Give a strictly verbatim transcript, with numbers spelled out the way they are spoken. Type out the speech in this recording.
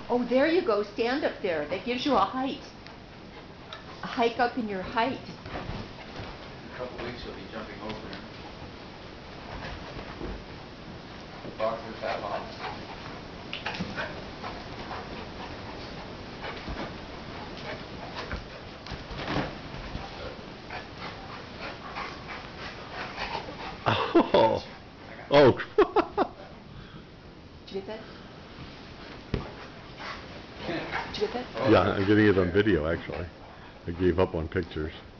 Oh, there you go. Stand up there. That gives you a height. A hike up in your height. In a couple weeks you'll be jumping over him. Boxers that long. Oh. Oh. Did you get that? Did you get that? Yeah, I'm getting it on video actually. I gave up on pictures.